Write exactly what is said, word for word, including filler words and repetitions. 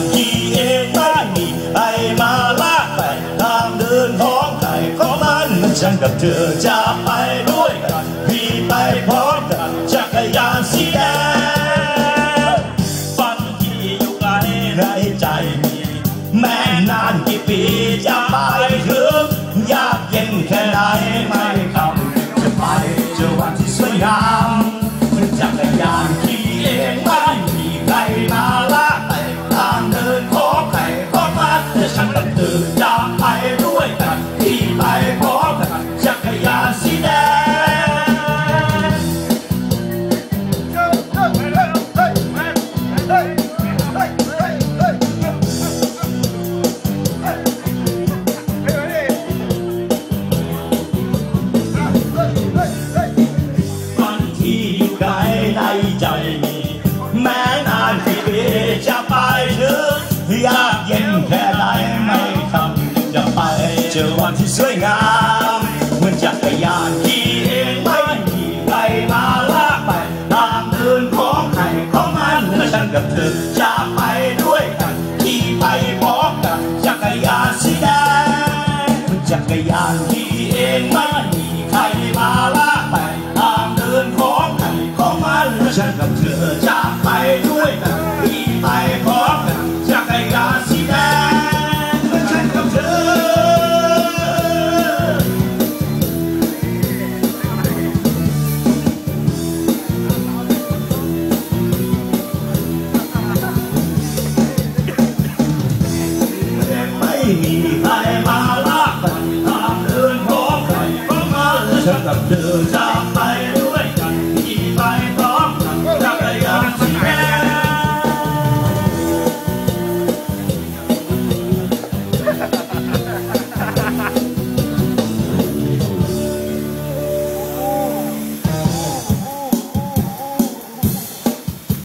ขี่เองไม่มีใครมาลากไปทางเดินของใครของมันฉันกับเธอจะไปด้วยกันพี่ไปพร้อมกันจักรยานสีแดงฝันที่อยู่ไกลในใจมีแม้นานกี่ปีจะไปถึงยากเย็นแค่ไหนไม่คำจะไปเจอวันที่สวยงามจักรยานขี่เองไม่มีใครมาลากไปทางเดินของใครของมันแต่ฉันกับเธอจะไปด้วยกันที่ไปพร้อมกันจักรยานสีแดงใจมีแม้นานกี่ปีจะไปถึงยากเย็นแค่ไหนไม่ทำจะไปเจอวันที่สวยงามเหมือนจักรยานขี่เองไม่มีใครมาลากไปตามเดินของใครของมันและฉันกับเธอจะไปด้วยกันที่ไปพร้อมกันจักรยานสีแดงจักรยานขี่เองไม่มีใครมาลากไปตามเดินของใครของมันและฉันกับเธอจะไปด้วยกันที่ไปพร้อมกันจักรยานสีแดงและฉันกับเธอไม่มีใครมาลากไปตามเดินของใครของมันและฉันกับเธอจะไป